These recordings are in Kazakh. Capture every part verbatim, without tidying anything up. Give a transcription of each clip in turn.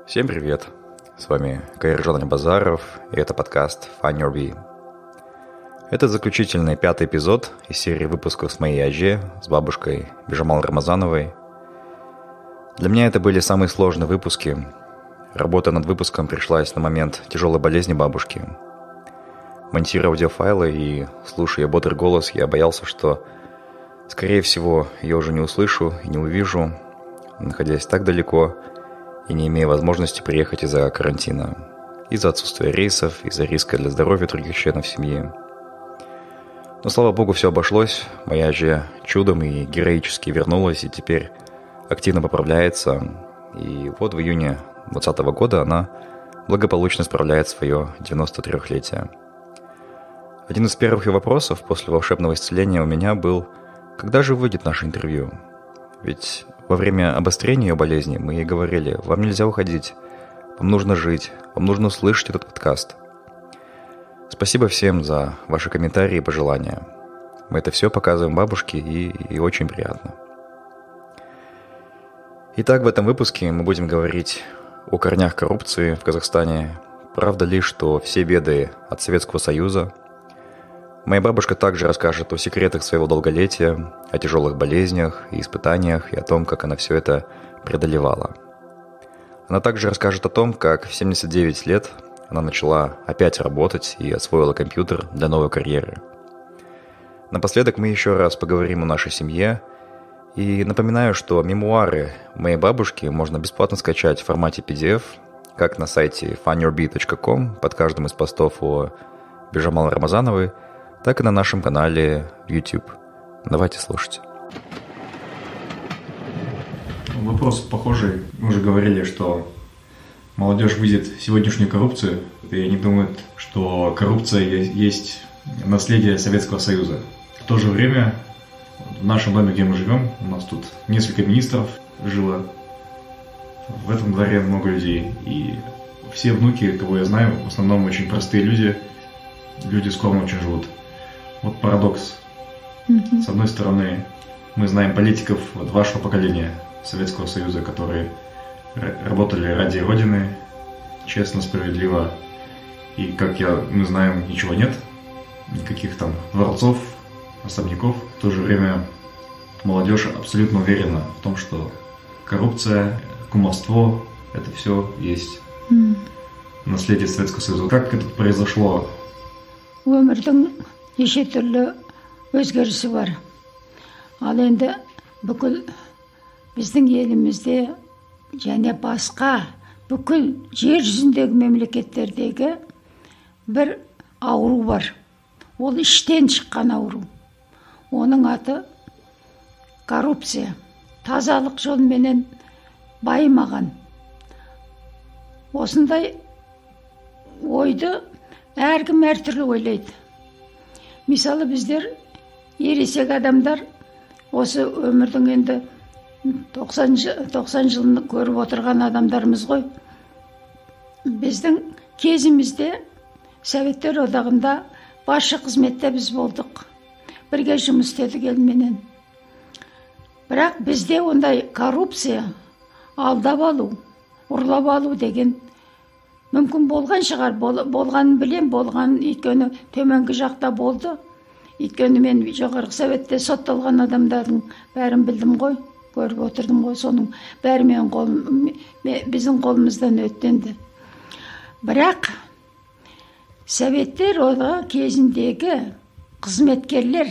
Всем привет! С вами Кайыржан Базаров, и это подкаст Find Your Bee. Это заключительный пятый эпизод из серии выпусков с моей Ажи, с бабушкой Бижамал Рамазановой. Для меня это были самые сложные выпуски. Работа над выпуском пришлась на момент тяжелой болезни бабушки. Монтируя аудиофайлы и слушая ее бодрый голос, я боялся, что, скорее всего, ее уже не услышу и не увижу, находясь так далеко и не имея возможности приехать из-за карантина, из-за отсутствия рейсов, из-за риска для здоровья других членов семьи. Но, слава богу, все обошлось. Моя же чудом и героически вернулась, и теперь активно поправляется. И вот в июне двадцатого года она благополучно справляет свое девяносто трёхлетие. Один из первых ее вопросов после волшебного исцеления у меня был: когда же выйдет наше интервью? Ведь во время обострения ее болезни мы ей говорили: вам нельзя уходить, вам нужно жить, вам нужно услышать этот подкаст. Спасибо всем за ваши комментарии и пожелания. Мы это все показываем бабушке, и, и очень приятно. Итак, в этом выпуске мы будем говорить о корнях коррупции в Казахстане. Правда ли, что все беды от Советского Союза? Моя бабушка также расскажет о секретах своего долголетия, о тяжелых болезнях и испытаниях, и о том, как она все это преодолевала. Она также расскажет о том, как в семьдесят девять лет она начала опять работать и освоила компьютер для новой карьеры. Напоследок мы еще раз поговорим о нашей семье. И напоминаю, что мемуары моей бабушки можно бесплатно скачать в формате пи ди эф, как на сайте find your bee точка com под каждым из постов о Бижамал Рамазановой, так и на нашем канале в YouTube. Давайте слушать. Вопрос похожий. Мы уже говорили, что молодежь видит сегодняшнюю коррупцию, и они думают, что коррупция есть наследие Советского Союза. В то же время в нашем доме, где мы живем, у нас тут несколько министров жило. В этом дворе много людей. И все внуки, кого я знаю, в основном очень простые люди. Люди скромно очень живут. Вот парадокс. Mm-hmm. С одной стороны, мы знаем политиков вот вашего поколения Советского Союза, которые работали ради Родины, честно, справедливо. И, как я, мы знаем, ничего нет. Никаких там дворцов, особняков. В то же время молодежь абсолютно уверена в том, что коррупция, кумовство – это все есть mm. наследие Советского Союза. Как это произошло? Өмірдің неше түрлі өзгерісі бар. Ал енді бүкіл біздің елімізде және басқа бүкіл жер жүзіндегі мемлекеттердегі бір ауру бар. Ол іштен шыққан ауру. Оның аты коррупция. Тазалық жолменен байымаған. Осындай ойды әркім әртүрлі ойлайды. Мысалы біздер ересек адамдар осы өмірдің енді тоқсан жылын көріп отырған адамдарымыз ғой. Біздің кезімізде Советтер одағында басшы қызметте біз болдық. Бірге жұмыс істедік елменен. Бірақ бізде ондай коррупция, алдап алу, ұрлап алу деген мүмкін болған шығар. Болғанын білем, болған өйткені төменгі жақта болды. Өйткені мен жоғарғы Советте сотталған адамдардың бәрін білдім ғой, көріп отырдым ғой. Соның бәрі мен қолым, біздің қолымыздан өттенді. Бірақ Советтер одағы кезіндегі қызметкерлер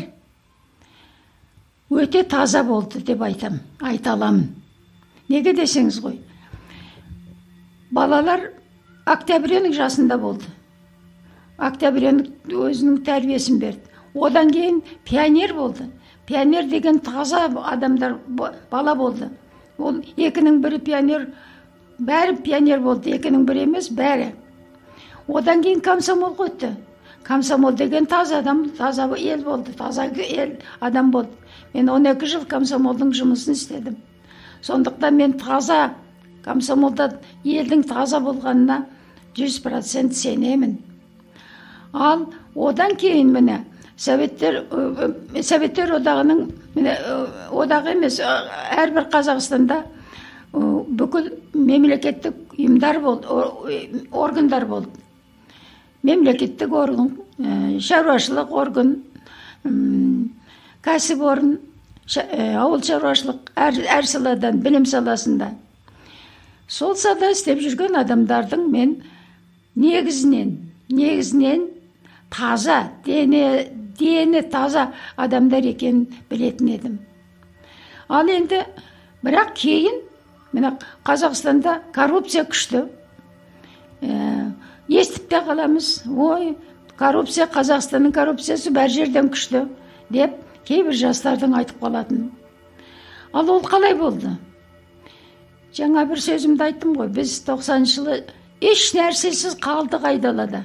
өте таза болды деп айтам, айта аламын. Неге десеңіз ғой. Балалар Октябрьнің жасында болды. Октябрьнің өзінің тәрбиесін берді. Одан кейін пионер болды. Пионер деген таза адамдар бала болды. Ол екінің бірі пионер, бәрі пионер болды. Екінің бірі емес, бәрі. Одан кейін комсомол өтті. Комсомол деген таза адам, таза ел болды. Таза ел адам болды. Мен он екі жыл комсомолдың жұмысын істедім. Сондықтан мен таза комсомолда елдің таза болғанына жүз процент сенемін. Ал одан кейін міне Советтер Советтер одағының міне одағы емес, әрбір Қазақстанда бүкіл мемлекеттік ұйымдар болды, органдар болды. Мемлекеттік орган, шаруашылық орган, кәсіпорын, ауыл шаруашылық, әр, әр саладан, білім саласында. Сол салада істеп жүрген адамдардың мен негізінен, негізінен таза, дене, дені таза адамдар екенін білетін едім. Ал енді, бірақ кейін, мына Қазақстанда коррупция күшті. Ә, естіп те қаламыз, ой, коррупция, Қазақстанның коррупциясы бәр жерден күшті, деп кейбір жастардың айтып қалатын. Ал ол қалай болды? Жаңа бір сөзімді айттым ғой, біз тоқсаныншы жылы еш нәрсесіз қалдық айдалада.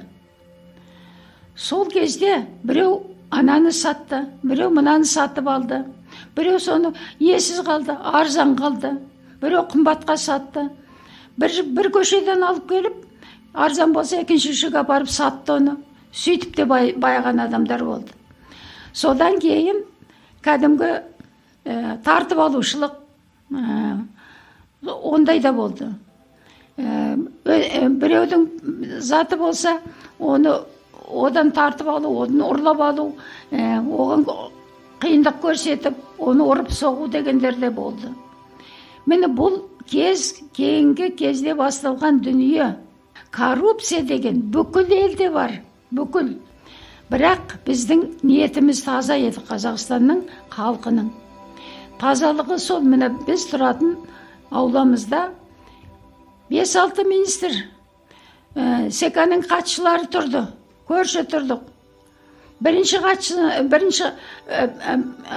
Сол кезде біреу ананы сатты, біреу мынаны сатып алды, біреу соны иесіз қалды, арзан қалды, біреу қымбатқа сатты. Бір, бір көшеден алып келіп, арзан болса екінші шыға апарып сатты оны. Сөйтіп те бай, байған адамдар болды. Содан кейін кәдімгі ә, тартып алушылық ә, ондай да болды. Ә, біреудің заты болса, оны одан тартып алу, оны ұрлап алу, ә, оған қиындық көрсетіп, оны ұрып соғу дегендер де болды. Мені бұл кез, кейінгі кезде басталған дүние. Коррупция деген бүкіл елде бар, бүкіл. Бірақ біздің ниетіміз таза еді, Қазақстанның халқының. Тазалығы сол, міне біз тұратын ауламызда бес-алты министр, ә, секаның хатшылары тұрды. Көрші тұрдық. Бірінші хатшы, бірінші ә, ә,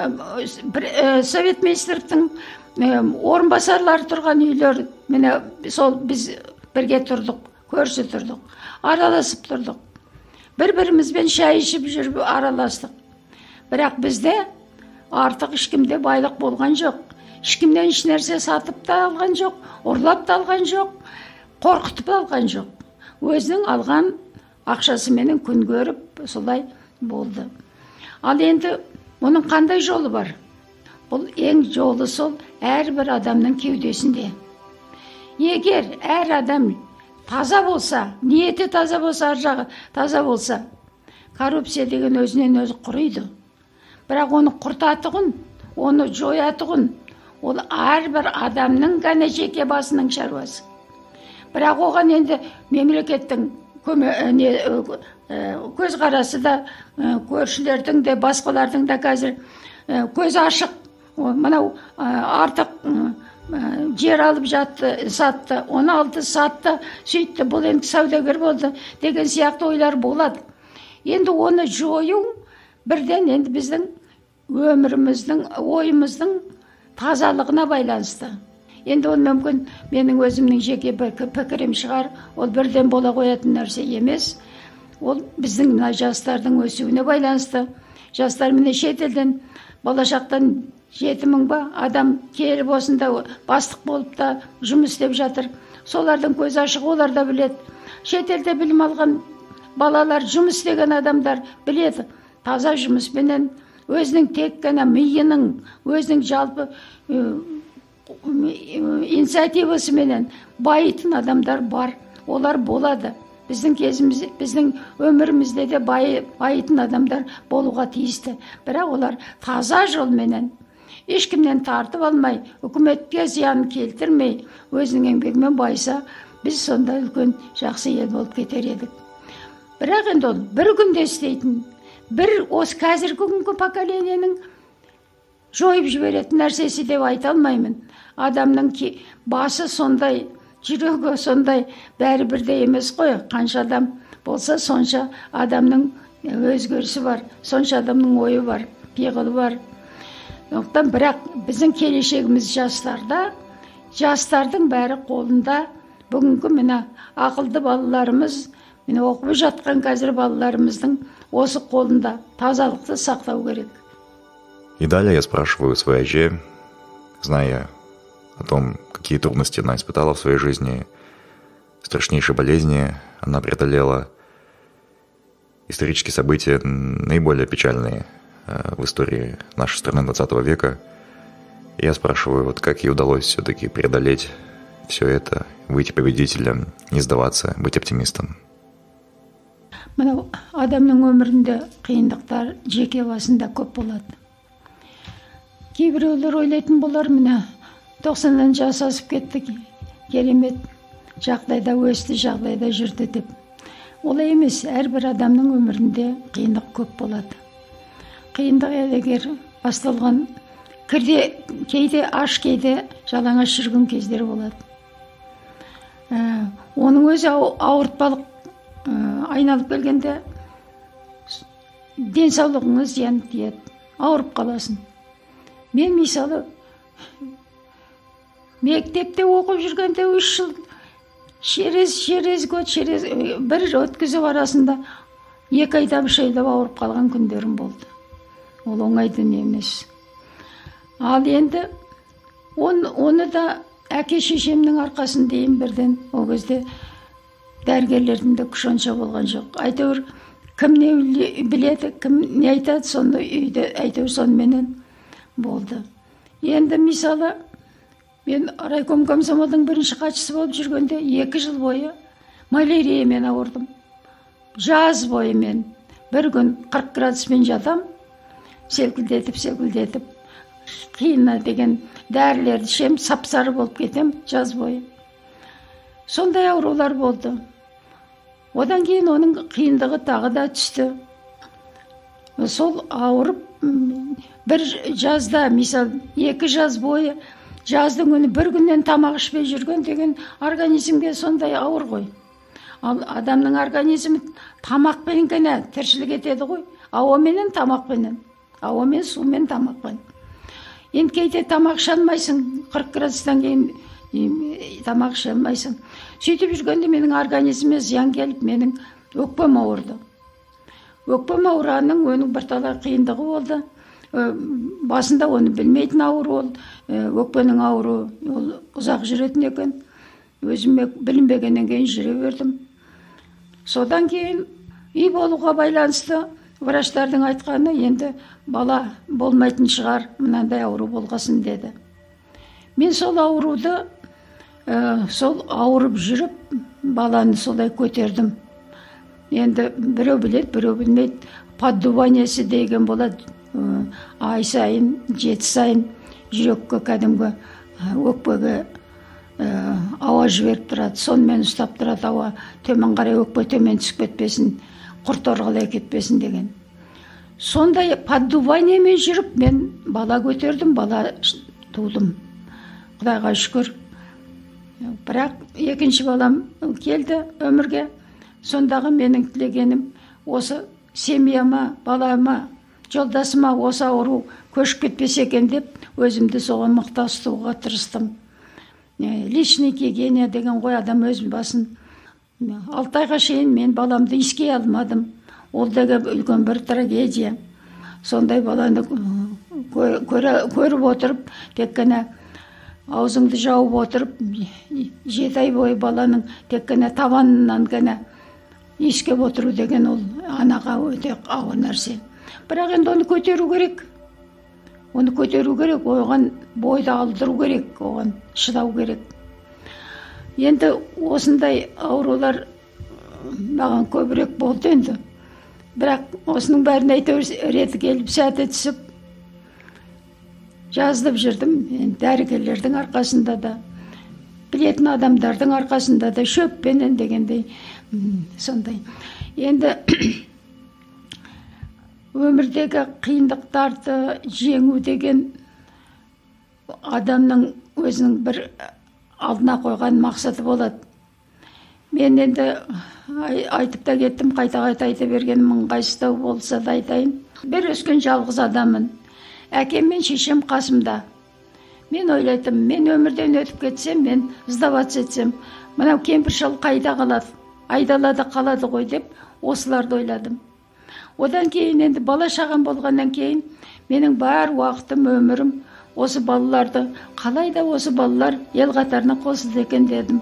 ә, совет министрліктің орынбасарлары тұрған үйлер, міне сол біз бірге тұрдық, көрші тұрдық, араласып тұрдық. Бір-бірімізбен шай ішіп жүріп араластық. Бірақ бізде артық ешкімде байлық болған жоқ. Ешкімнен еш нәрсе сатып та алған жоқ, ұрлап та алған жоқ, қорқытып алған жоқ. Өзінің алған ақшасыменен күн көріп, солай болды. Ал енді оның қандай жолы бар? Бұл ең жолы сол әрбір адамның кеудесінде. Егер әр адам таза болса, ниеті таза болса, ар жағы таза болса, коррупция деген өзінен өзі құрайды. Бірақ оны құртатығын, оны жоятығын, ол әрбір адамның ғана жеке басының шаруасы. Бірақ оған енді мемлекеттің көз қарасы да, көршілердің де, басқалардың да қазір көз ашық. Мынау артық жер алып жатты, сатты, оны алды, сатты, сөйтті, бұл енді саудагер болды деген сияқты ойлар болады. Енді оны жою бірден енді біздің өміріміздің, ойымыздың тазалығына байланысты. Енді ол мүмкін менің өзімнің жеке пікірім шығар, ол бірден бола қоятын нәрсе емес. Ол біздің мына жастардың өсуіне байланысты. Жастар міне шетелден, болашақтан жеті мың ба адам келіп осында бастық болып та жұмыс істеп жатыр. Солардың көз ашық, олар да біледі. Шетелде білім алған балалар, жұмыс істеген адамдар біледі. Таза жұмыспенен өзінің тек қана миының, өзінің жалпы инициативасыменен байытын адамдар бар. Олар болады. Біздің кезіміз, біздің өмірімізде де байытын адамдар болуға тиісті. Бірақ олар таза жолменен, ешкімнен тартып алмай, үкіметке зиян келтірмей, өзінің еңбегімен байса, біз сонда үлкен жақсы ел болып кетер едік. Бірақ енді ол бір күнде істейтін, бір осы қазіргі күнгі поколенияның жойып жіберетін нәрсесі деп айта алмаймын. Адамның басы сондай, жүрегі сондай, бәрі бірдей емес қой. Қанша адам болса, сонша адамның өзгерісі бар, сонша адамның ойы бар, пиғылы бар. Оқтан, бірақ біздің келешегіміз жастарда, жастардың бәрі қолында. Бүгінгі міне ақылды балаларымыз, міне оқып жатқан қазір балаларымыздың осы қолында тазалықты сақтау керек. И далее я спрашиваю своей Әже, зная о том, какие трудности она испытала в своей жизни, страшнейшие болезни она преодолела, исторические события, наиболее печальные в истории нашей страны двадцатого века. И я спрашиваю, вот как ей удалось все-таки преодолеть все это, выйти победителем, не сдаваться, быть оптимистом? Мынау адамның өмірінде қиындықтар жеке басында көп болады. Кейбіреулер ойлайтын болар, міне тоқсаннан жас асып кетті, керемет жағдайда өсті, жағдайда жүрді деп. Олай емес, әрбір адамның өмірінде қиындық көп болады. Қиындық егер басталған кірде, кейде аш, кейде жалаңаш жүрген кездер болады. Ә, оның өзі ауыртпалық ә, айналып келгенде денсаулығыңыз зиян тиеді, ауырып қаласың. Мен мысалы мектепте оқып жүргенде үш жыл через через год через бір өткізіп арасында екі айдап үш айдап ауырып қалған күндерім болды. Ол оңай дүние емес. Ал енді он, оны да әке шешемнің арқасын дейін бірден. Ол кезде дәрігерлердің де күш онша болған жоқ. Әйтеуір кім не біледі, кім не айтады, соны үйде әйтеуір сонымен болды. Енді мысалы мен райком комсомолдың бірінші хатшысы болып жүргенде екі жыл бойы маляриямен ауырдым. Жаз бойы мен бір күн қырық градуспен жатам, селкілдетіп селкілдетіп қиына деген дәрілерді ішем, сап-сары болып кетем жаз бойы. Сондай аурулар болды. Одан кейін оның қиындығы тағы да түсті. Сол ауырып бір жазда, misal екі жаз бойы жаздың күні бір күннен тамақ ішпей жүрген деген организмге сондай ауыр ғой. Ал адамның организмі тамақпен ғана тіршілік етеді ғой. Ауаменен тамақпенен. Ауамен, сумен, тамақпен. Енді кейде тамақ іше алмайсың, қырық градустан кейін тамақ іше алмайсың. Сөйтіп жүргенде менің организміме зиян келіп, менің өкпем ауырды. Өкпем ауырғанның оның бірталай қиындығы болды. Басында оны білмейтін ауру ол, өкпенің ауру ол ұзақ жүретін екен. Өзіме білінбегеннен кейін жүре бердім. Содан кейін үй болуға байланысты врачтардың айтқаны, енді бала болмайтын шығар, мынандай ауру болғасын деді. Мен сол ауруды, ә, сол ауырып жүріп, баланы солай көтердім. Енді біреу біледі, біреу білмейді. Поддуваниясы деген болады. Ай сайын, жеті сайын жүрекке кәдімгі өкпеге ауа жіберіп тұрады. Сонымен ұстап тұрады ауа. Төмен қарай өкпе төмен түсіп кетпесін, құрт орғалай кетпесін деген. Сондай поддуваниямен жүріп, мен бала көтердім, бала тудым. Құдайға шүкір. Бірақ екінші балам келді өмірге. Сондағы менің тілегенім осы семьяма, балама, жолдасыма осы ауру көшіп кетпесе екен деп, өзімді соған мықты ұстауға тырыстым. Личный гигиена деген ғой, адам өз басын. Алты айға шейін мен баламды иіскей алмадым. Ол деген үлкен бір трагедия. Сондай баланы көріп отырып, тек қана аузыңды жауып отырып, жеті ай бойы баланың тек қана табанынан ғана иіскеп отыру деген ол анаға өте ауыр нәрсе. Бірақ енді оны көтеру керек. Оны көтеру керек, оған бойды алдыру керек, оған шыдау керек. Енді осындай аурулар маған көбірек болды енді. Бірақ осының бәрін әйтеуір реті келіп, сәті түсіп, жазылып жүрдім. Дәрігерлердің арқасында да, білетін адамдардың арқасында да, шөппенен дегендей, сондай. Енді өмірдегі қиындықтарды жеңу деген адамның өзінің бір алдына қойған мақсаты болады. Мен енді айтып та кеттім, қайта-қайта айта берген мұңғайсыздау болса да айтайын. Бір өскен жалғыз адамын. Әкем мен шешем қасымда. Мен ойлайтым, мен өмірден өтіп кетсем, мен сдаваться етсем, мынау кемпір шал қайда қалады, айдалада қалады ғой деп, осыларды ойладым. Одан кейін енді бала шағам болғаннан кейін менің бар уақытым, өмірім осы балаларды, қалай да осы балалар ел қатарына қосылды екен дедім.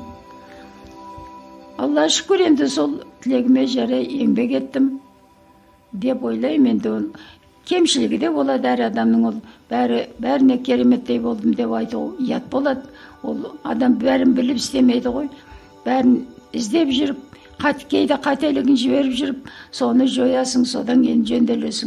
Алла шүкір, енді сол тілегіме жарай еңбек еттім деп ойлаймын. Енді кемшілігі де болады әр адамның, ол бәрі бәріне кереметтей болдым деп айту ұят болады. Ол адам бәрін біліп істемейді ғой. Бәрін іздеп жүріп, қат кейде қателігін жіберіп жүріп, соны жоясың, содан кейін жөнделесің.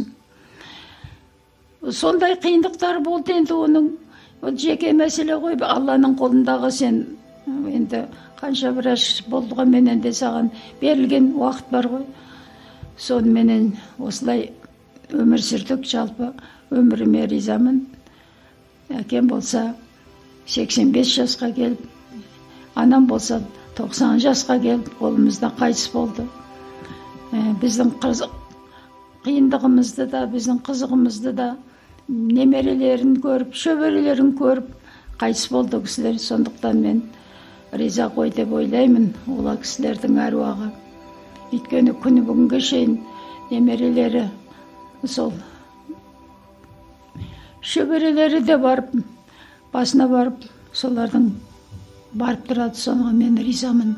Сондай қиындықтар болды енді оның. Ол жеке мәселе ғой, Алланың қолындағы. Сен енді қанша біраш болдыған менен де саған берілген уақыт бар ғой. Сонымен осылай өмір сүрдік. Жалпы өміріме ризамын. Әкем болса сексен бес жасқа келіп, анам болса тоқсан жасқа келіп, қолымызда қайтыс болды. Біздің қиындығымызды да, біздің қызығымызды да, немерелерін көріп, шөберелерін көріп қайтыс болды кісілер. Сондықтан мен риза ғой деп ойлаймын ола кісілердің әруағы. Өйткені күні бүгінге шейін немерелері, сол шөберелері де барып, басына барып, солардың барып тұрады. Соныға мен ризамын.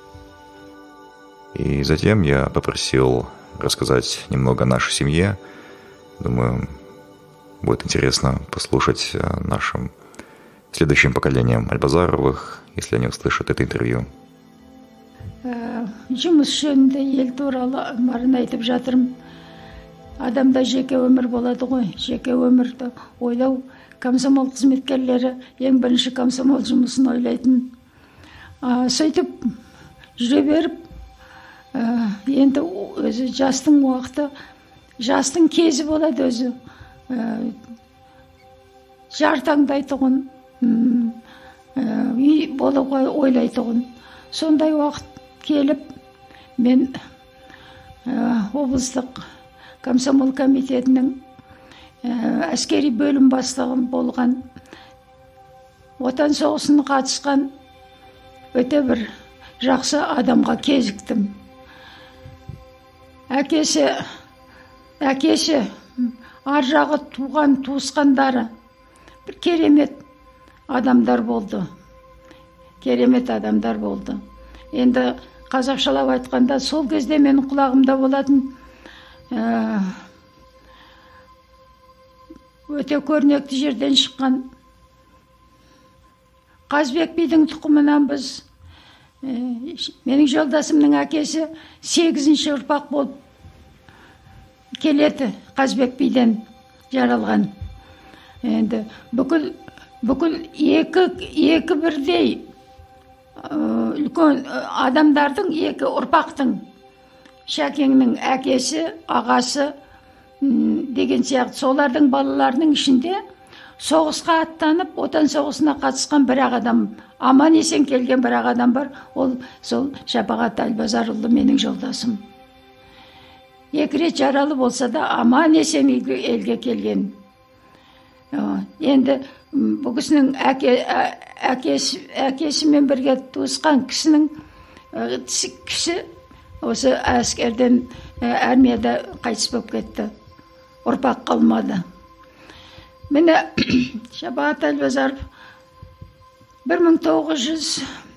И затем я попросил рассказать немного о нашей семье. Думаю, будет интересно послушать нашим следующим поколениям Альбазаровых, если они услышат это интервью. Жұмыс жөнінде ел туралы барын айтып жатырмын. Адамда жеке өмір болады ғой. Жеке өмірді ойлау, комсомол қызметкерлері ең бірінші комсомол жұмысын ойлайтын. Сөйтіп жүре беріп, енді өзі жастың уақыты, жастың кезі болады өзі. Жар таңдайтұғын, үй болуға ойлайтұғын. Сондай уақыт келіп, мен облыстық комсомол комитетінің әскери бөлім бастығы болған, отан соғысына қатысқан өте бір жақсы адамға кезіктім. Әкесі, әкесі, ар жағы туған туысқандары бір керемет адамдар болды. Керемет адамдар болды. Енді қазақшалап айтқанда, сол кезде менің құлағымда болатын өте көрнекті жерден шыққан Қазбек бидің тұқымынан біз, менің жолдасымның әкесі сегізінші ұрпақ болып келеді, Қазбек биден жаралған. Енді бүкіл бүкіл екі екі бірдей үлкен адамдардың, екі ұрпақтың, Шәкеңнің әкесі, ағасы деген сияқты солардың балаларының ішінде соғысқа аттанып, отан соғысына қатысқан бір адам, аман есен келген бір адам бар. Ол сол Шапағат Альбазарұлы менің жолдасым. Екі рет жаралы болса да аман есен елге келген. Енді бұл кісінің әкесі, әкесімен бірге туысқан кісінің кісі осы әскерден, армияда қайтыс болып кетті. Ұрпақ қалмады. Мені Шапағат Альбазаров бір мың тоғыз жүз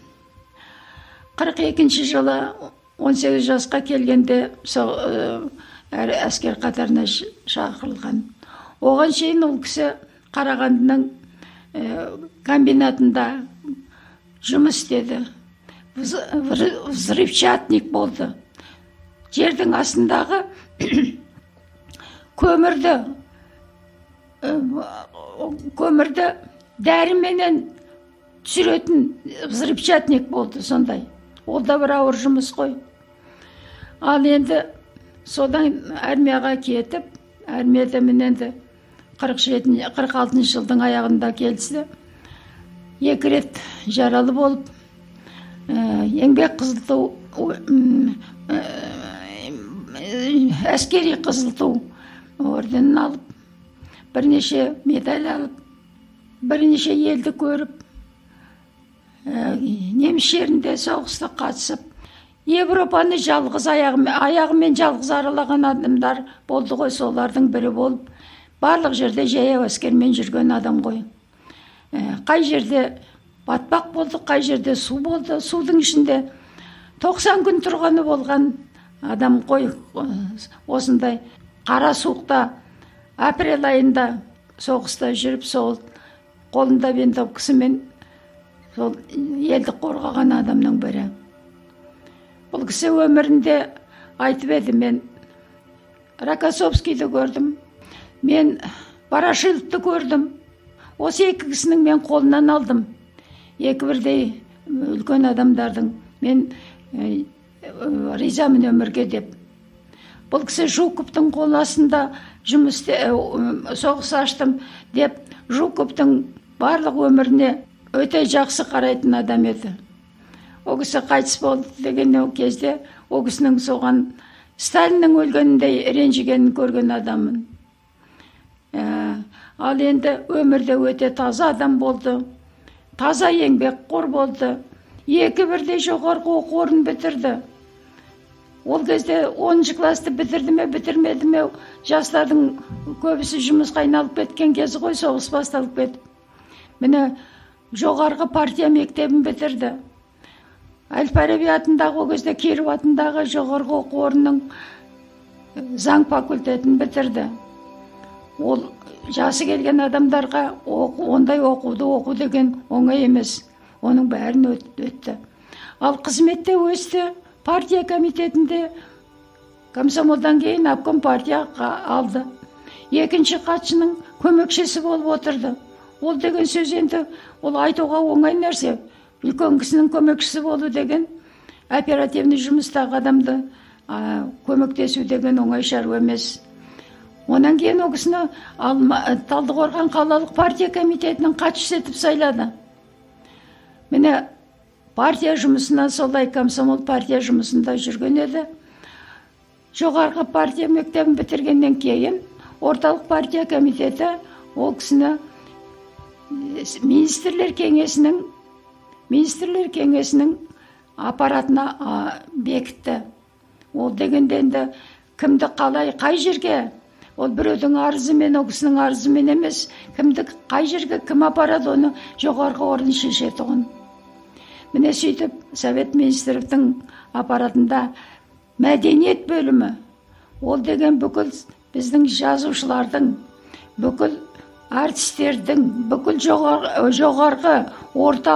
қырық екінші жылы он сегіз жасқа келгенде әскер қатарына шақырылған. Оған шейін ол кісі Қарағандының комбинатында жұмыс істеді. Взрывчатник болды. Жердің астындағы көмірді көмірді дәріменен түсіретін взрывчатник болды сондай. Ол да бір ауыр жұмыс қой. Ал енді содан армияға кетіп, армияда мен енді қырық алтыншы жылдың аяғында келді. Екі рет жаралы болып, еңбек қызыл ту, әскери қызыл ту орденін алып, бірнеше медаль алып, бірнеше елді көріп, неміс жерінде соғысқа қатысып, Европаны жалғыз аяғымен, аяғымен жалғыз аралаған адамдар болды ғой, солардың бірі болып, барлық жерде жаяу әскермен жүрген адам ғой. Қай жерде батпақ болды, қай жерде су болды, судың ішінде тоқсан күн тұрғаны болған адам ғой. Осындай қара суықта апрель айында соғыста жүріп, сол қолында винтовкасымен сол елді қорғаған адамның бірі. Бұл кісі өмірінде айтып еді, мен Рокоссовскийді көрдім, мен Ворошиловты көрдім. Осы екі кісінің мен қолынан алдым. Екі бірдей үлкен адамдардың. Мен ә, ризамын өмірге деп. Бұл кісі Жуковтың қол астында жұмыс соғыс аштым деп, Жуковтың барлық өміріне өте жақсы қарайтын адам еді. О кісі қайтыс болды деген кезде, о кісінің соған Сталиннің өлгеніндей ренжігенін көрген адамын. Ә, ал енді өмірде өте таза адам болды. Таза еңбекқор болды. Екі бірдей жоғарғы оқу орнын бітірді. Ол кезде оныншы класты бітірді ме, бітірмеді ме, жастардың көбісі жұмысқа айналып кеткен кезі ғой, соғыс басталып кетті. Міне жоғарғы партия мектебін бітірді. Әл-Фараби атындағы, о кезде Киров атындағы жоғарғы оқу орнының заң факультетін бітірді. Ол жасы келген адамдарға оқу, ондай оқуды оқу деген оңай емес. Оның бәрін өтті. Ал қызметте өсті. Партия комитетінде комсомолдан кейін обком партияға алды. Екінші хатшының көмекшісі болып отырды. Ол деген сөз енді, ол айтуға оңай нәрсе. Үлкен кісінің көмекшісі болу деген, оперативный жұмыстағы адамды ә, көмектесу деген оңай шаруа емес. Онан кейін о кісіні Талдықорған қалалық партия комитетінің хатшысы етіп сайлады. Міне партия жұмысына, солай комсомол партия жұмысында жүрген еді. Жоғарғы партия мектебін бітіргеннен кейін орталық партия комитеті ол кісіні министрлер кеңесінің министрлер кеңесінің аппаратына бекітті. Ол дегенде енді кімді қалай, қай жерге, ол біреудің арызымен, о кісінің арызымен емес, кімді қай жерге кім апарады, оны жоғарғы орын шешеді оны. Міне сөйтіп, Совет министрліктің аппаратында мәдениет бөлімі, ол деген бүкіл біздің жазушылардың, бүкіл артистердің, бүкіл жоғарғы, жоғарғы орта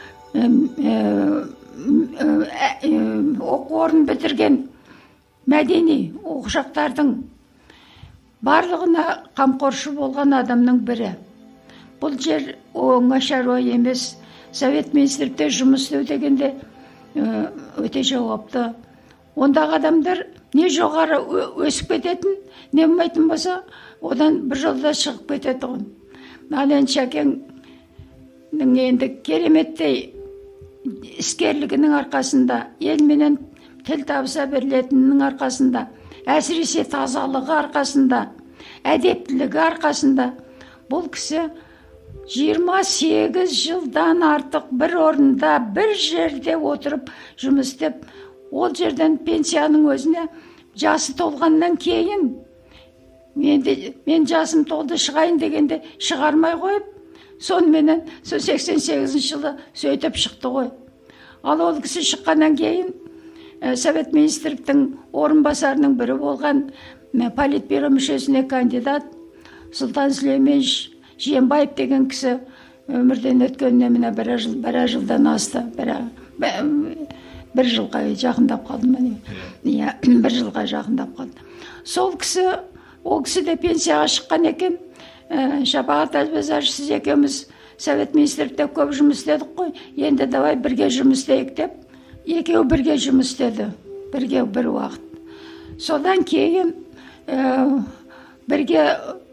оқу орнын бітірген мәдени оқушақтардың барлығына қамқоршы болған адамның бірі. Бұл жер оңай шаруа емес. Совет министрлікте жұмыс істеу дегенде өте жауапты. Ондағы адамдар не жоғары өсіп кететін, не болмайтын болса, одан бір жолда шығып кетеді ғой. Ал енді Шәкеңнің енді кереметтей іскерлігінің арқасында, елменен тіл табыса берілетінінің арқасында, әсіресе тазалығы арқасында, әдептілігі арқасында бұл кісі жиырма сегіз жылдан артық бір орында, бір жерде отырып жұмыс істеп, ол жерден пенсияның өзіне жасы толғаннан кейін, мен, де, мен жасым толды шығайын дегенде шығармай қойып, сонымен сол сексен сегізінші жылы сөйтіп шықты ғой. Ал ол кісі шыққаннан кейін ә, Совет министрліктің орынбасарының бірі болған ә, политбюро мүшесіне кандидат Сұлтан Сүлейменович Жиенбаев деген кісі өмірден өткеніне міне бір жыл, бір жылдан асты. Бір, бір жылға жақындап қалды міне. Иә, бір жылға жақындап қалды. Сол кісі, ол кісі де пенсияға шыққан екен. Ә, Шапағат Әлбазар, сіз екеуміз Совет министрлікте көп жұмыс істедік қой. Енді давай бірге жұмыс істейік деп, екеуі бірге жұмыс істеді. Бірге бір уақыт. Содан кейін ә, бірге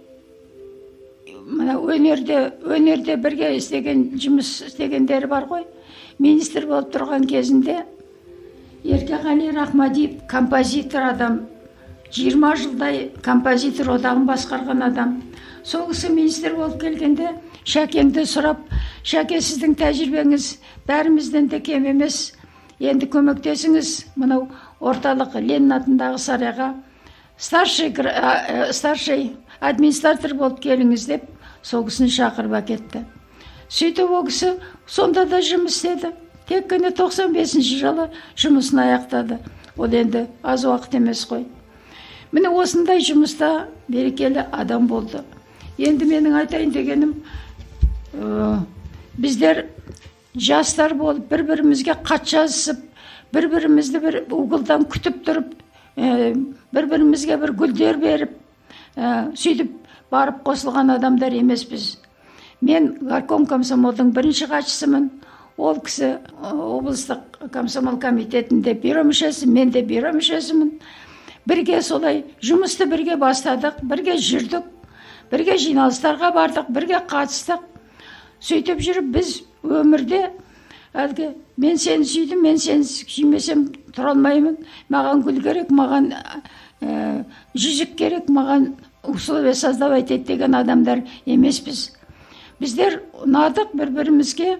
мына өнерде, өнерде бірге істеген, жұмыс істегендері бар ғой. Министр болып тұрған кезінде Еркеғали Рахмадиев композитор адам, жиырма жылдай композитор одағын басқарған адам. Сол кісі министр болып келгенде Шәкеңді сұрап, Шәке, сіздің тәжірибеңіз бәрімізден де кем емес, енді көмектесіңіз мынау орталық Ленин атындағы сарайға старший, старший администратор болып келіңіз деп сол кісіні шақырып әкетті. Сөйтіп ол кісі сонда да жұмыс істеді. Тек қана тоқсан бесінші жылы жұмысын аяқтады. Ол енді аз уақыт емес қой. Міне осындай жұмыста берекелі адам болды. Енді менің айтайын дегенім, ә, біздер жастар болып бір-бірімізге хат жазысып, бір-бірімізді бір угылдан күтіп тұрып, ә, бір-бірімізге бір гүлдер беріп, ә, сөйтіп барып қосылған адамдар емеспіз. Мен горком комсомолдың бірінші хатшысымын. Ол кісі облыстық комсомол комитетінде бюро мүшесі, мен де бюро мүшесімін. Бірге солай жұмысты бірге бастадық, бірге жүрдік, бірге жиналыстарға бардық, бірге қатыстық. Сөйтіп жүріп біз өмірде әлгі мен сені сүйдім, мен сені сүймесем тұра алмаймын, маған гүл керек, маған ә, жүзік керек, маған условия создавать ет деген адамдар емеспіз. Біздер ұнадық бір-бірімізге.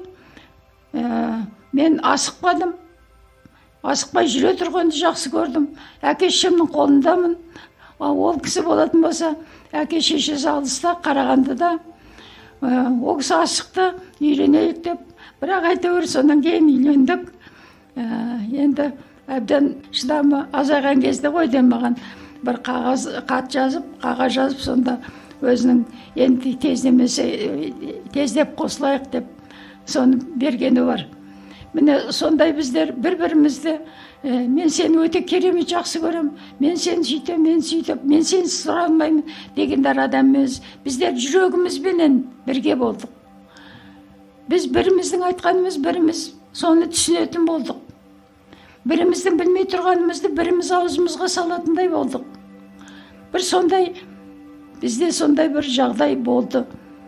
Ә, мен асықпадым. Асықпай жүре тұрғанды жақсы көрдім. Әке-шешемнің қолындамын. Ол кісі болатын болса, әке-шешесі алыста, Қарағандыда. Ә, ол кісі асықты, үйленейік деп. Бірақ әйтеуір сонан кейін үйлендік. Ә, енді әбден шыдамы азайған кезде ғой деп маған бір қағаз хат жазып, қағаз жазып, сонда өзінің енді тездемесе тездеп қосылайық деп соны бергені бар. Міне сондай біздер бір-бірімізді, ә, мен сені өте керемет жақсы көрем, мен сені сөйтем, мен сөйтіп, мен сені сұра алмаймын дегендер адамымыз. Біздер жүрегімізбенен бірге болдық. Біз біріміздің айтқанымыз біріміз соны түсінетін болдық. Біріміздің білмей тұрғанымызды біріміз аузымызға салатындай болдық. Бір сондай, бізде сондай бір жағдай болды.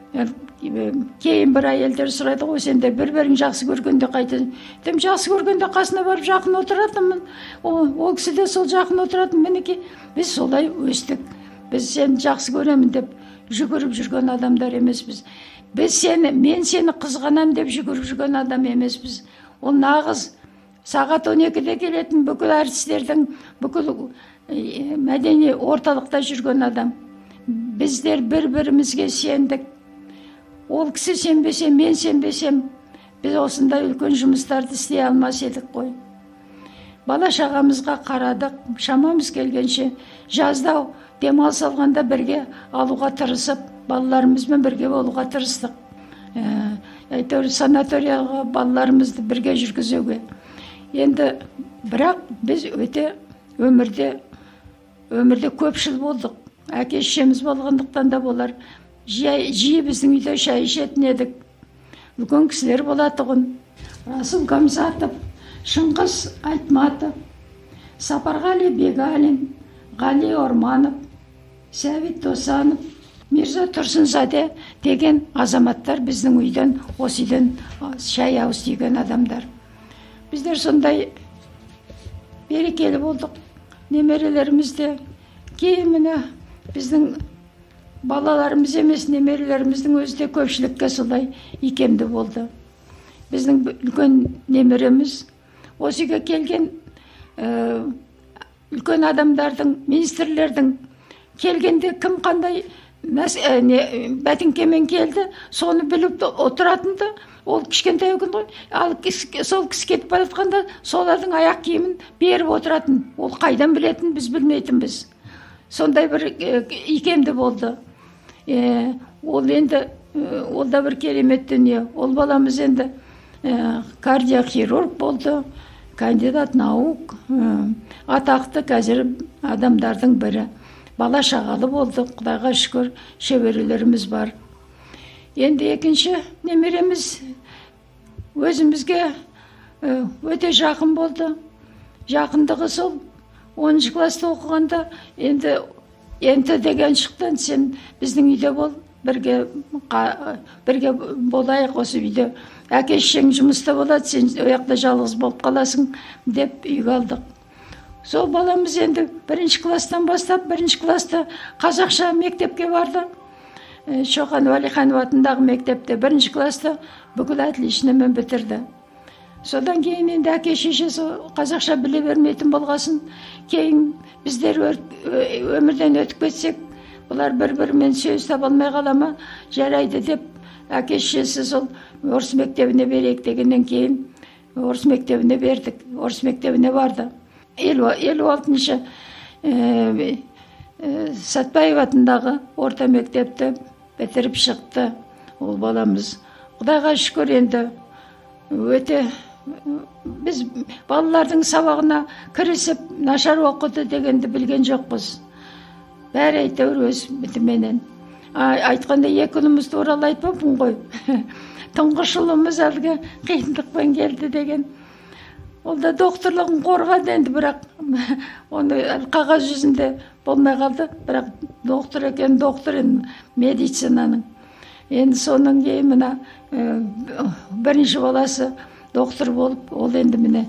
Кейін бір әйелдер сұрайды ғой, сендер бір-бірін жақсы көргенде қайтасың? Дем, жақсы көргенде қасына барып жақын отыратынмын. Ол, ол кісі де сол жақын отыратын. Мінекей біз солай өстік. Біз сені жақсы көремін деп жүгіріп жүрген адамдар емеспіз. Біз сені, мен сені қызғанам деп жүгіріп жүрген адам емеспіз. Ол нағыз сағат он екіде келетін бүкіл әртістердің, бүкіл мәдени орталықта жүрген адам. Біздер бір-бірімізге сендік. Ол кісі сенбесе, мен сенбесем, біз осындай үлкен жұмыстарды істей алмас едік қой. Бала шағамызға қарадық, шамамыз келгенше, жазда демалыс алғанда бірге алуға тырысып, балаларымызбен бірге болуға тырыстық. Әйтеуір санаторияға балаларымызды бірге жүргізуге. Енді бірақ біз өте өмірде өмірде көпшіл болдық. Әке-шешеміз болғандықтан да болар. Жиі біздің үйде шай ішетін едік. Үлкен кісілер болатұғын. Расул Гамзатов, Шыңғыс Айтматов, Сапарғали Бегалин, Ғали Орманов, Сәбит Досанов, Мирза Тұрсынзаде деген азаматтар біздің үйден, осы үйден шай ауыз тиген адамдар. Біздер сондай берекелі болдық. Немерелерімізде кейіміне біздің балаларымыз емес, немерелеріміздің өзі де көпшілікке солай икемді болды. Біздің үлкен немереміз осыға келген ә, үлкен адамдардың, министрлердің келгенде кім қандай ә, бәтіңкемен келді, соны біліп отыратынды. Ол кішкентай өкін ғой. Ал сол кісі кетіп баратқанда солардың аяқ киімін беріп отыратын. Ол қайдан білетін, біз білмейтінбіз. Сондай бір икемді болды. Е, ол енді, ол да бір керемет дүние. Ол баламыз енді ә, кардиохирург болды, кандидат наук, ә, атақты қазір адамдардың бірі. Бала шағалы болды, Құдайға шүкір, шөберелеріміз бар. Енді екінші немереміз өзімізге ә, өте жақын болды. Жақындығы сол оныншы класста оқығанда енді Енді деген шықтан, сен біздің үйде бол, бірге, қа, бірге болайық осы үйде. Әке-шешең жұмыста болады, сен ояқта жалғыз болып қаласың деп үйге алдық. Сол баламыз енді бірінші класстан бастап, бірінші класста қазақша мектепке барды. Шоқан Уәлиханов атындағы мектепте бірінші класста бүкіл отличномен бітірді. Содан кейін енді әке-шешесі қазақша біле бермейтін болғасын, кейін біздер өмірден өтіп кетсек, бұлар бір-бірімен сөз таба алмай қала ма, жарайды деп әке-шешесі сол орыс мектебіне берейік дегеннен кейін орыс мектебіне бердік, орыс мектебіне барды. елу алтыншы Сәтбаев атындағы орта мектепті бітіріп шықты ол баламыз. Құдайға шүкір, енді өте біз балалардың сабағына кірісіп нашар оқыды дегенді білген жоқпыз. Бәрі әйтеуір өз бітіменен. Айтқанда екі ұлымыз туралы айтпаппын ғой. Тұңғыш ұлымыз әлгі қиындықпен келді деген. Ол да докторлығын қорғады енді, бірақ оны қағаз жүзінде болмай қалды. Бірақ доктор екен, доктор енді медицинаның. Енді соның кейін мына бірінші баласы доктор болып, ол енді міне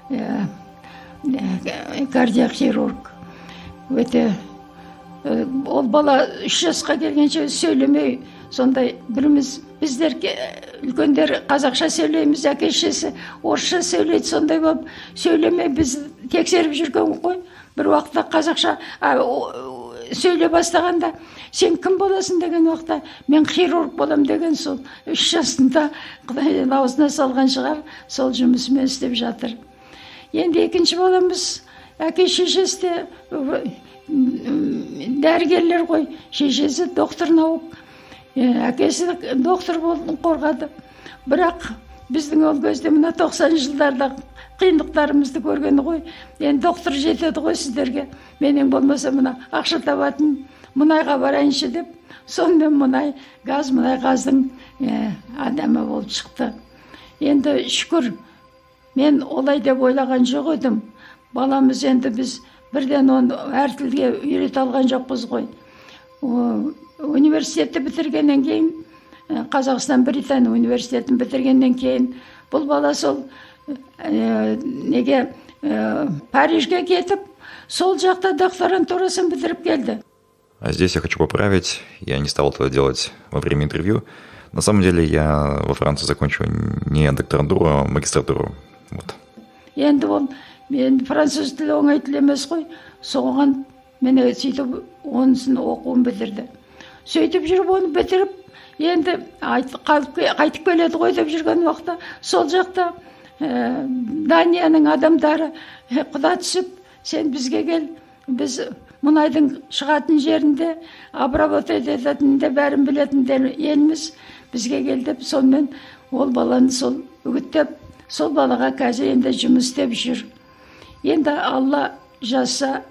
кардиак хирург. Өте ол бала үш жасқа келгенше сөйлемей, сондай біріміз, біздер үлкендер қазақша сөйлейміз, әке-шешесі орысша сөйлейді, сондай болып сөйлемей біз тексеріп жүрген ғой. Бір уақытта қазақша сөйлей бастағанда, сен кім боласың деген уақытта, мен хирург болам деген, сол үш жасында Құдай аузына салған шығар, сол жұмысымен істеп жатыр. Енді екінші баламыз әке-шешесі де дәрігерлер ғой, шешесі доктор наук, әкесі доктор болдың қорғады. Бірақ біздің ол кезде мына тоқсаныншы жылдарда қиындықтарымызды көргені ғой. Енді доктор жетеді ғой сіздерге. Менен болмаса мына ақша табатын мұнайға барайыншы деп, сонымен мұнай газ, мұнай газдың адамы болып шықты. Енді шүкір, мен олай деп ойлаған жоқ едім. Баламыз енді біз бірден оны әр тілге үйрете алған жоқпыз ғой. Университетті бітіргеннен кейін, Қазақстан Британия университетін бітіргеннен кейін, бұл бала сол неге Парижге кетіп, сол жақта докторантурасын бітіріп келді. А здесь я хочу поправить, я не стал этого делать во время интервью. На самом деле я во Франции закончил не докторантуру, а магистратуру. Вот. Енді ол, енді француз тілі оңай тіл емес қой, соған мені сөйтіп онысын оқуын бітірді. Сөйтіп жүріп оны бітіріп, енді қайтып келеді ғой деп жүрген уақытта, сол жақта Данияның адамдары құда түсіп, сен бізге кел, біз мұнайдың шығатын жерінде, обработать ететінінде бәрін білетіндер елміз, бізге кел деп, сонымен ол баланы сол үгіттеп, сол балаға қазір енді жұмыс істеп жүр. Енді Алла жазса,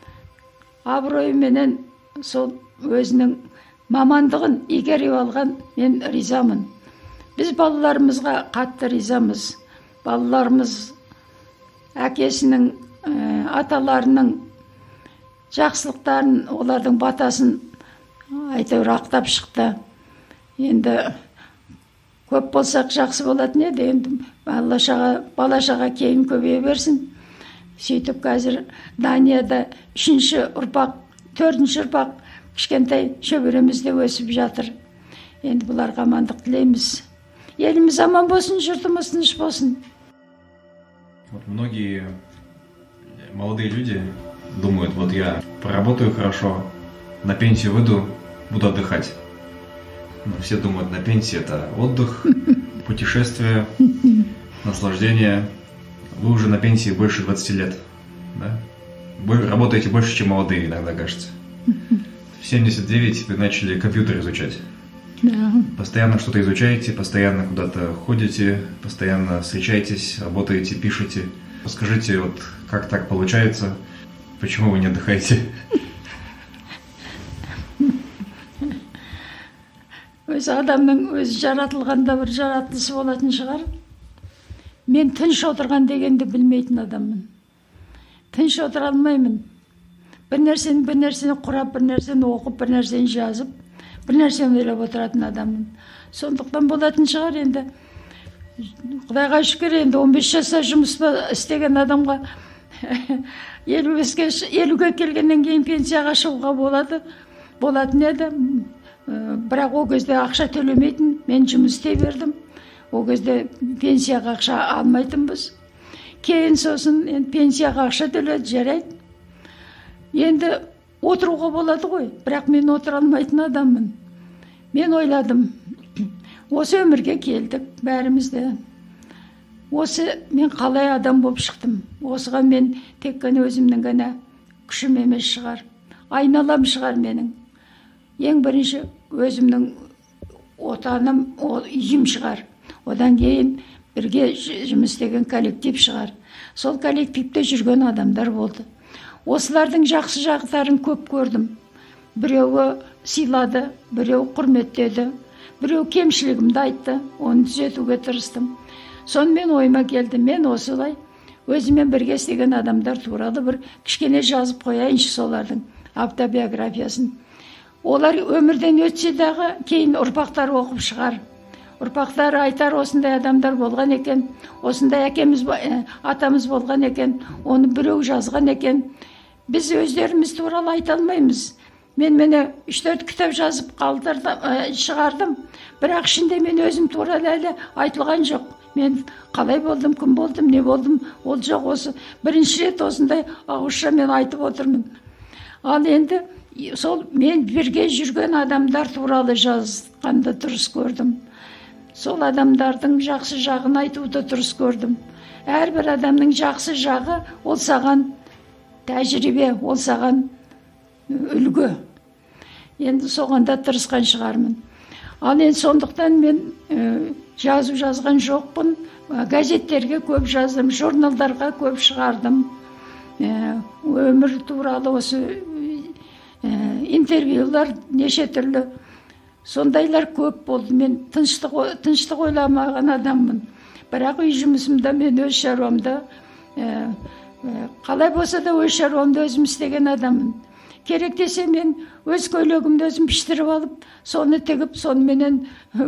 абыройменен сол өзінің мамандығын игеріп алған мен ризамын. Біз балаларымызға қатты ризамыз. Балаларымыз әкесінің, аталарының жақсылықтарын, олардың батасын әйтеуір ақтап шықты. Енді көп болсақ жақсы болатын еді, енді бала-шаға кейін көбейе берсін. Сөйтіп қазір Данияда үшінші ұрпақ, төртінші ұрпақ кішкентай шөберемізде өсіп жатыр. Енді бұларға амандық тілейміз. Еліміз аман болсын, жұртымыз тыныш болсын. Вот многие молодые люди думают, вот я поработаю хорошо, на пенсию выйду, буду отдыхать. Но все думают, на пенсии это отдых, путешествие, наслаждение. Вы уже на пенсии больше двадцати лет, да? Вы работаете больше, чем молодые, иногда кажется. В семьдесят девять вы начали компьютер изучать. Да. Постоянно что-то изучаете, постоянно куда-то ходите, постоянно встречаетесь, работаете, пишете. Расскажите, вот как так получается, почему вы не отдыхаете? Өзі адамның өзі жаратылғанда бір жаратылысы болатын шығар. Мен тыныш отырған дегенді білмейтін адаммын. Тыныш отыра алмаймын. Bir нәрсені, бір нәрсені құрап, бір нәрсені оқып, бір нәрсені жазып, бір нәрсені ойлап отыратын адаммын. Сондықтан болатын шығар енді. Құдайға шүкір, енді он бес жаста жұмыс істеген адамға елуге келгеннен кейін пенсияға шығуға болады. Болатын еді. Бірақ о кезде ақша төлемейтін, мен жұмыс істей бердім. О кезде пенсияға ақша алмайтынбыз. Кейін сосын пенсияға ақша төледі, жарайды. Енді отыруға болады ғой, бірақ мен отыра алмайтын адаммын. Мен ойладым, осы өмірге келдік бәрімізде. Осы мен қалай адам болып шықтым. Осыға мен тек қана өзімнің ғана күшім емес шығар. айналам шығар менің. Ең бірінші өзімнің отаным, үйім шығар. Одан кейін бірге жұмыс істеген коллектив шығар. Сол коллективте жүрген адамдар болды. Осылардың жақсы жақтарын көп көрдім. Біреуі сыйлады, біреу құрметтеді, біреу кемшілігімді айтты, оны түзетуге тырыстым. Сонымен ойыма келді, мен осылай өзімен бірге істеген адамдар туралы бір кішкене жазып қояйыншы солардың автобиографиясын. Олар өмірден өтсе дағы кейін ұрпақтар оқып шығар. Ұрпақтар айтар, осындай адамдар болған екен, осындай әкеміз, атамыз болған екен, оны біреу жазған екен. Біз өздеріміз туралы айта алмаймыз. Мен мені үш-төрт кітап жазып қалдырдым, шығардым, бірақ ішінде мен өзім туралы әлі айтылған жоқ. Мен қалай болдым, кім болдым, не болдым, ол жоқ. Осы бірінші рет осындай ауызша мен айтып отырмын. Ал енді сол мен бірге жүрген адамдар туралы жазғанды дұрыс көрдім. Сол адамдардың жақсы жағын айтуды дұрыс көрдім. Әрбір адамның жақсы жағы ол саған тәжірибе, ол саған үлгі. Енді соғанда тырысқан шығармын. Ал енді сондықтан мен ә, жазу жазған жоқпын. Газеттерге көп жаздым, журналдарға көп шығардым. Ә, өмір туралы осы ә, интервьюлар неше түрлі сондайлар көп болды. Мен тыныштық, тыныштық ойламаған адаммын. Бірақ үй жұмысымда мен өз шаруамда ә, қалай болса да өз шаруамды өзім істеген адаммын. Керек десе мен өз көйлегімді өзім піштіріп алып, соны тігіп, сонымен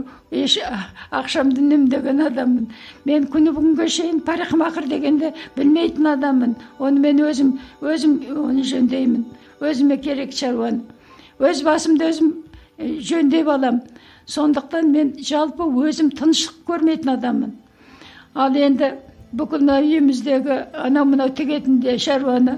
ақшамды үнемдеген адаммын. Мен күні бүгінге шейін парикмахер дегенде білмейтін адаммын. Оны мен өзім, өзім оны жөндеймін. Өзіме керек шаруаны. Өз басымды өзім жөндеп алам. Сондықтан мен жалпы өзім тыныштық көрмейтін адаммын. Ал енді бүкіл үйіміздегі анау мынау тігетінде шаруаны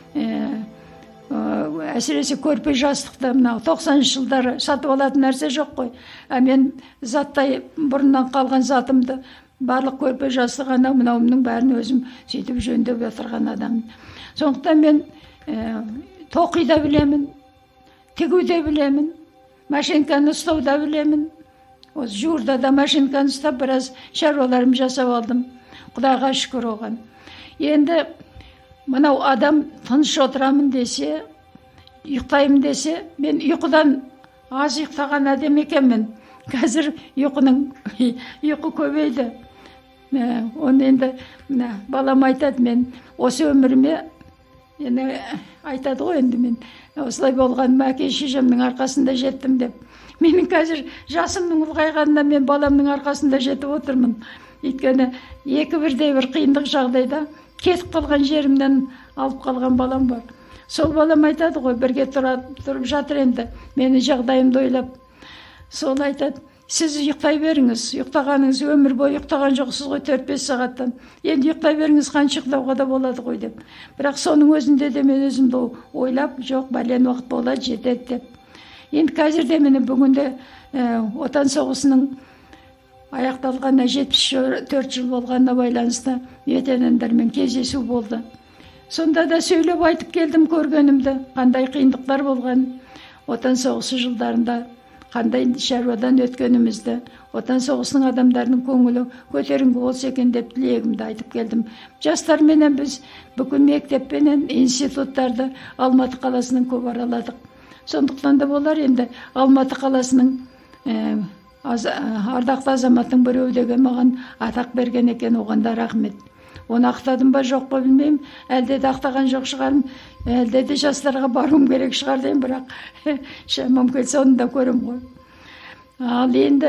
әсіресе көрпе жастықты мынау тоқсаныншы жылдары сатып алатын нәрсе жоқ қой. А мен заттай бұрыннан қалған затымды барлық көрпе жастық анау мынауымның бәрін өзім сөйтіп жөндеп отырған адаммын. Сондықтан мен ә, тоқи да білемін, тігу де білемін, машинканы ұстау да білемін. Осы жуырда да машинканы ұстап біраз шаруаларым жасап алдым. Құдайға шүкір оған. Енді мынау адам тыныш отырамын десе, ұйықтаймын десе, мен ұйқыдан аз ұйықтаған адам екенмін. Қазір ұйқының ұйқы көбейді. Оны енді балам айтады, мен осы өміріме енді айтады ғой, енді мен осылай болғаным әке шешемнің арқасында жеттім деп. Менің қазір жасымның ұлғайғанына мен баламның арқасында жетіп отырмын. Өйткені екі бірдей бір қиындық жағдайда кетіп қалған жерімнен алып қалған балам бар. Сол балам айтады ғой, бірге тұрып жатыр енді, мені жағдайымды ойлап. Сол айтады, сіз ұйықтай беріңіз, ұйықтағаныңыз өмір бойы ұйықтаған жоқсыз ғой төрт-бес сағаттан. Енді ұйықтай беріңіз, қанша ұйықтауға да болады ғой деп. Бірақ соның өзінде де мен өзімді ойлап, жоқ, бәлен уақыт болады, жетеді деп. Енді қазірде мені бүгінде ә, отан соғысының аяқталғанына жетпіс төрт жыл болғанына байланысты ветерандармен кездесу болды. Сонда да сөйлеп айтып келдім көргенімді, қандай қиындықтар болған, отан соғысы жылдарында қандай шаруадан өткенімізді, отан соғысының адамдарының көңілі көтеріңкі болса екен деп тілегімді айтып келдім. Жастарменен біз бүкіл мектеппенен институттарды Алматы қаласының көп араладық. Сондықтан да болар енді Алматы қаласының ә, аз, ардақты азаматтың біреуі деген маған атақ берген екен, оған да рахмет. Оны ақтадым ба жоқ па білмеймін, әлде де ақтаған жоқ шығарым, әлде де жастарға баруым керек шығар деймін, бірақ шамам келсе оны да көрем ғой. Ал енді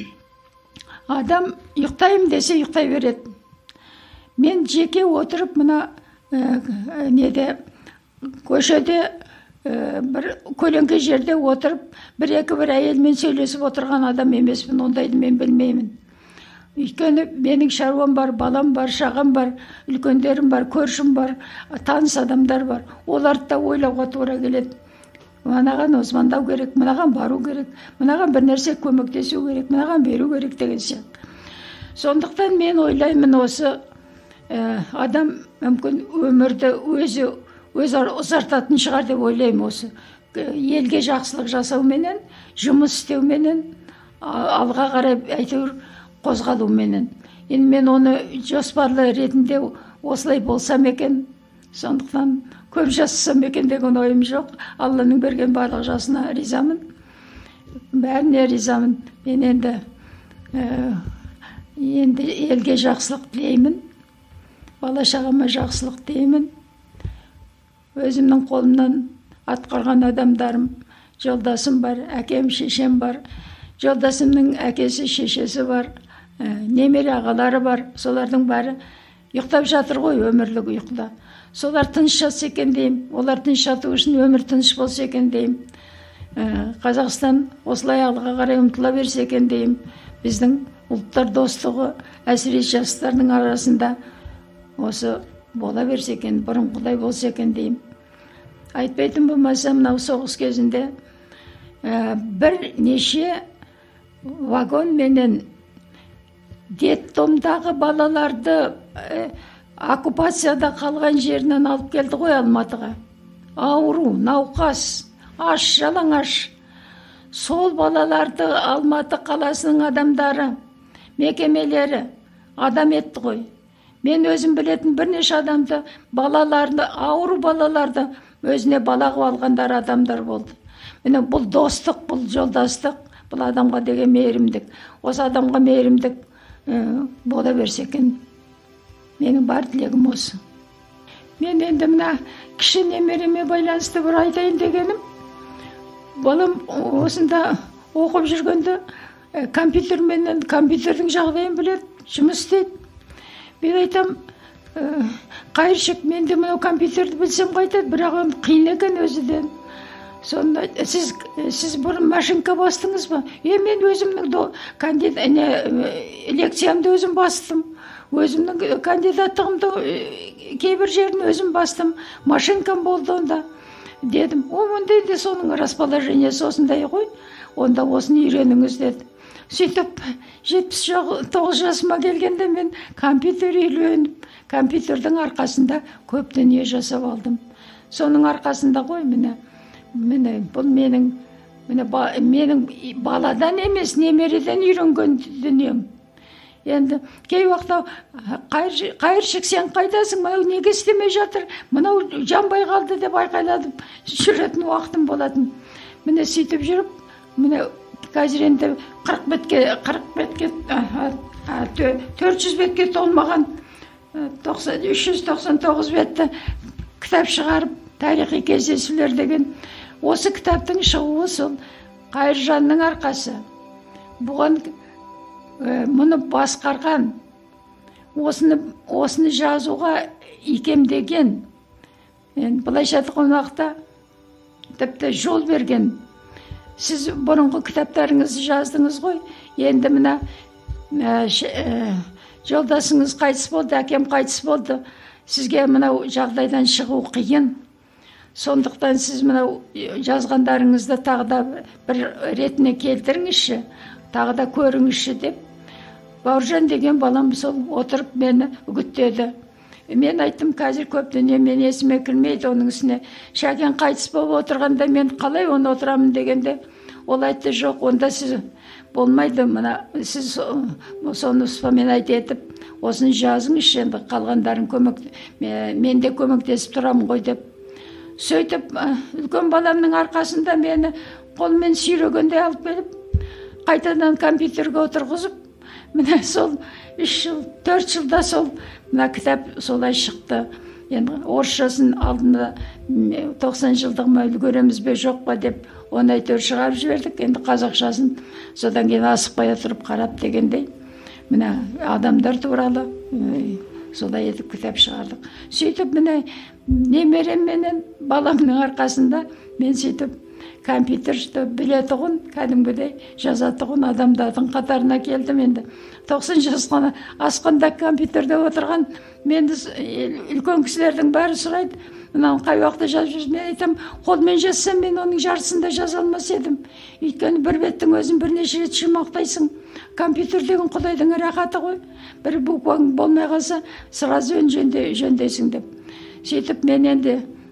адам ұйықтаймын десе ұйықтай береді. Мен жеке отырып мына ә, неде көшеде ә, бір көлеңке жерде отырып бір екі бір әйелмен сөйлесіп отырған адам емеспін, ондайды мен білмеймін. Өйткені менің шаруам бар, балам бар, шағам бар, үлкендерім бар, көршім бар, таныс адамдар бар. Оларды да ойлауға тура келеді. Мынаған османдау керек, мынаған бару керек, мынаған бір нәрсе көмектесу керек, мынаған беру керек деген сияқты. Сондықтан мен ойлаймын, осы ә, адам мүмкін өмірді өзі өз ұзартатын шығар деп ойлаймын. Осы елге жақсылық жасау менен, жұмыс істеу менен, алға қарай әйтеуір қозғалу менен. Енді мен оны жоспарлы ретінде осылай болсам екен, сондықтан көп жасасам екен деген ойым жоқ. Алланың берген барлық жасына ризамын. Бәріне ризамын. Мен енді ә, енді елге жақсылық тілеймін. Бала шағама жақсылық тілеймін. Өзімнің қолымнан атқарған адамдарым, жолдасым бар, әкем, шешем бар. Жолдасымның әкесі, шешесі бар. Ә, немере ағалары бар. Солардың бәрі ұйықтап жатыр ғой, өмірлік ұйқыда. Солар тыныш жатса екен деймін. Олар тыныш жату үшін өмір тыныш болса екен деймін. Ә, Қазақстан осылай алға қарай ұмтыла берсе екен деймін. Біздің ұлттар достығы, әсіресе жастардың арасында осы бола берсе екен, бұрынғыдай болса екен деймін. Айтпайтын болмаса, мынау соғыс кезінде ә, бір неше вагон менен детдомдағы балаларды ә, оккупацияда қалған жерінен алып келді ғой Алматыға. Ауру, науқас, аш, жалаңаш. Сол балаларды Алматы қаласының адамдары, мекемелері адам етті ғой. Мен өзім білетін бірнеше адамды, балаларды, ауру балаларды өзіне бала қылып алғандар адамдар болды. Міне бұл достық, бұл жолдастық, бұл адамға деген мейірімдік. Осы адамға мейірімдік ә, бола берсе екен. Менің бар тілегім осы. Мен енді мына кіші немереме байланысты бір айтайын дегенім. Балам осында оқып жүргенде ә, компьютермен, компьютердің жағдайын біледі, жұмыс істейді. Мен айтам, ә, қайыршық, мен де мынау компьютерді білсем қайтады, бірақ оны қиын екен өзіден. Сонда сіз сіз бұрын машинка бастыңыз ба? Е, мен өзімнің до кандидат лекциямды өзім бастым. Өзімнің кандидаттығымды кейбір жерін өзім бастым. Машинкам болды онда. Дедім, о, онда енді соның расположениесі осындай ғой. Онда осыны үйреніңіз деді. Сөйтіп, жетпіс тоғыз жасыма келгенде мен компьютер үйреніп, компьютердің арқасында көп дүние жасап алдым. Соның арқасында ғой, міне, міне, бұл менің, міне, ба, менің баладан емес, немереден үйренген дүнием. Енді кей уақытта қайыршық, сен қайдасың, мынау неге істемей жатыр, мынау жанбай қалды деп айқайладым. Жүретін уақытым болатын. Міне сөйтіп жүріп, міне қазір енді қырық бетке, қырық бетке, төрт жүз бетке толмаған үш жүз тоқсан тоғыз бетті кітап шығарып, тарихи кездесулер деген. Осы кітаптың шығуы сол Қайыржанның арқасы. Бұған мұны басқарған, осыны, осыны жазуға икемдеген, былайша айтқан уақытта тіпті жол берген. Сіз бұрынғы кітаптарыңызды жаздыңыз ғой, енді мына ә, ә, жолдасыңыз қайтыс болды, әкем қайтыс болды, сізге мынау жағдайдан шығу қиын. Сондықтан сіз мынау жазғандарыңызды тағы да бір ретіне келтіріңізші, тағы да көріңізші деп. Бауыржан деген балам сол отырып мені үгіттеді. Мен айттым, қазір көп дүние мен есіме кірмейді оның үстіне. Шәкен қайтыс болып отырғанда мен қалай оны отырамын дегенде, ол айтты, жоқ, онда сіз болмайды, мына сіз соны вспоминать етіп, осыны жазыңызшы, енді қалғандарын көмек, мен де көмектесіп тұрамын ғой деп. Сөйтіп, үлкен баламның арқасында мені қолмен сүйрегенде алып келіп, қайтадан компьютерге отырғызып, міне сол үш жыл, төрт жылда сол мына кітап солай шықты. Енді орысшасын алдында тоқсан жылдығыма үлгереміз бе жоқ па деп оны әйтеуір шығарып жібердік. Енді қазақшасын содан кейін асықпай отырып қарап дегендей. Міне адамдар туралы солай етіп кітап шығардық. Сөйтіп міне немерем менен баламның арқасында мен сөйтіп компьютерді білетұғын, кәдімгідей жазатұғын адамдардың қатарына келдім енді. тоқсан жасқа асқанда компьютерде отырған менді үлкен кісілердің бәрі сұрайды, мынау қай уақытта жазып жүрсің? Мен айтам, қолмен жазсам мен оның жарысында жаза алмас едім. Өйткені бір беттің өзін бірнеше рет шумақтайсың. Компьютер деген Құдайдың рахаты ғой. Бір букваң болмай қалса, сразу жөндейсің деп. Сөйтіп мен енді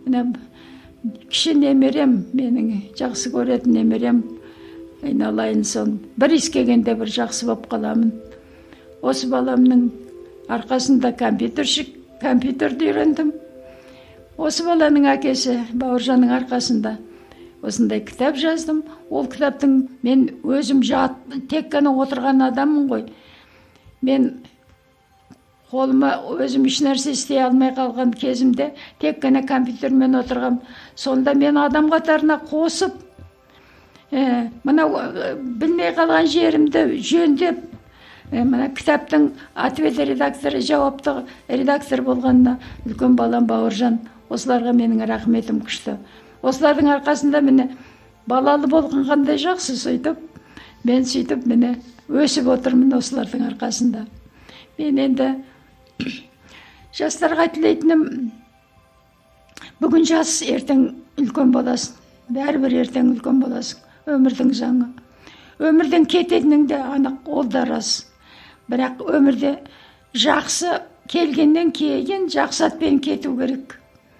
міне кіші немерем, менің жақсы көретін немерем, айналайын сон. Бір искегенде бір жақсы болып қаламын. Осы баламның арқасында компьютершік, компьютерді үйрендім. Осы баланың әкесі Бауыржанның арқасында осындай кітап жаздым. Ол кітаптың мен өзім жат, тек қана отырған адаммын ғой. Мен қолыма өзім еш нәрсе істей алмай қалған кезімде тек қана компьютермен отырғам. Сонда мен адам қатарына қосып, ә, мына білмей қалған жерімді жөндеп, ә, мына кітаптың ответ редакторы, жауапты редактор болғанына үлкен балам Бауыржан, осыларға менің рахметім күшті. Осылардың арқасында міне балалы болған қандай жақсы, сөйтіп мен сөйтіп міне өсіп отырмын осылардың арқасында. Мен енді жастарға тілейтінім, бүгін жас, ертең үлкен боласың. Бәрібір ертең үлкен боласың. Өмірдің заңы. Өмірден кететінің де анық, ол да рас. Бірақ өмірде жақсы келгеннен кейін жақсы атпен кету керек.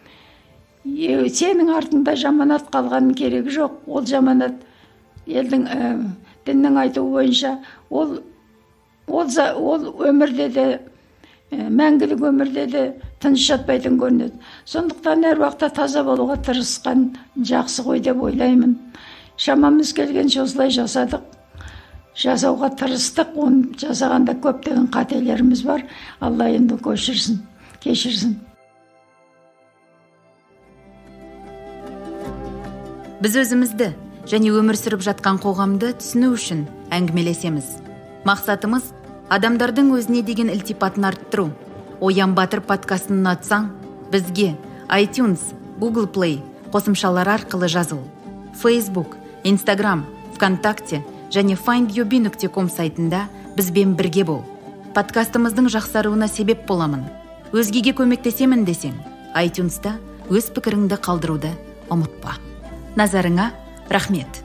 Сенің артында жаманат қалғанын керегі жоқ. Ол жаманат елдің ә, діннің айтуы бойынша ол ол, ол өмірде де ә, мәңгілік өмірде де тыныш жатпайтын көрінеді. Сондықтан әр уақытта таза болуға тырысқан жақсы ғой деп ойлаймын. Шамамыз келгенше осылай жасадық. Жасауға тырыстық. Оны жасағанда көптеген қателеріміз бар. Алла енді кешірсін, кешірсін. Біз өзімізді және өмір сүріп жатқан қоғамды түсіну үшін әңгімелесеміз. Мақсатымыз адамдардың өзіне деген ілтипатын арттыру. Оян Батыр подкастын ұнатсаң, бізге iTunes, Google Play қосымшалары арқылы жазыл. Facebook, Instagram, ВКонтакте және файнд ю би нүкте ком сайтында бізбен бірге бол. Подкастымыздың жақсаруына себеп боламын. Өзгеге көмектесемін десең, iTunes'та өз пікіріңді қалдыруды ұмытпа. Назарыңа рахмет.